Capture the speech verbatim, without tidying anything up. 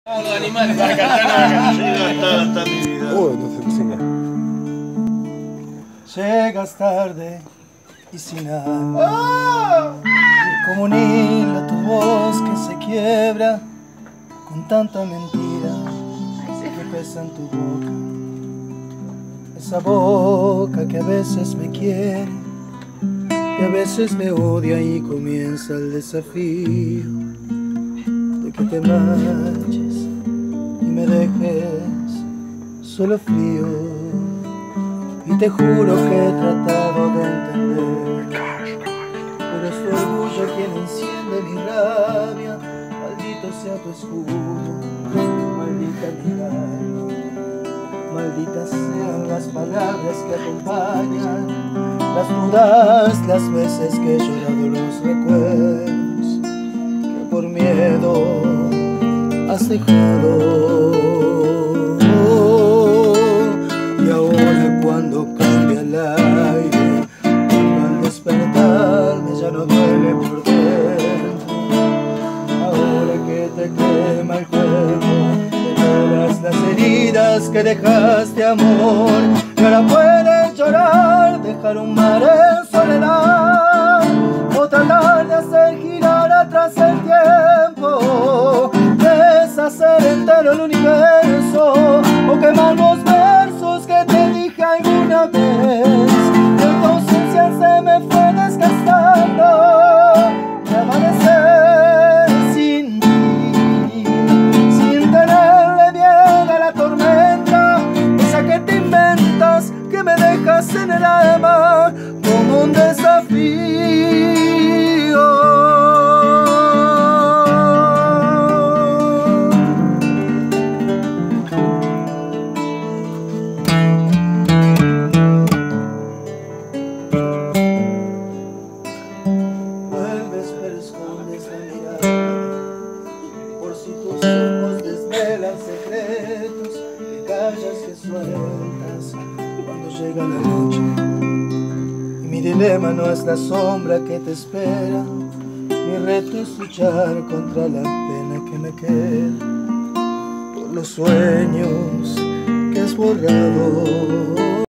Los animales para cantar. Llega hasta mi vida. Uy, no se enseña. Llegas tarde y sin alma, y como un hilo tu voz que se quiebra con tanta mentira que pesa en tu boca. Esa boca que a veces me quiere y a veces me odia, y comienza el desafío de que te marches y me dejes solo frío. Y te juro que he tratado de entender, pero es tu orgullo quien enciende mi rabia. Maldito sea tu escudo, maldita mirada, malditas sean las palabras que acompañan las dudas, las veces que he llorado los recuerdos que por miedo has dejado. Y ahora cuando cambia el aire, al despertarme ya no duele por dentro. Ahora que te quema el cuerpo de todas las heridas que dejaste, amor, y ahora puedes llorar, dejar un mar en soledad, o tratar de hacer girar atrás el tiempo, deshacer entero el universo, o quemar los versos que te dije alguna vez. En tu ausencia se me fue desgastando y amanecer sin ti, sin tenerle miedo a la tormenta, esa que te inventas, que me dejas en el alma como un desafío. Vuelves pero escondes la mirada, por si tus ojos desvelan secretos que callas, que sueltas cuando llega la noche. Y mi dilema no es la sombra que te espera, mi reto es luchar contra la pena que me queda por los sueños que has borrado.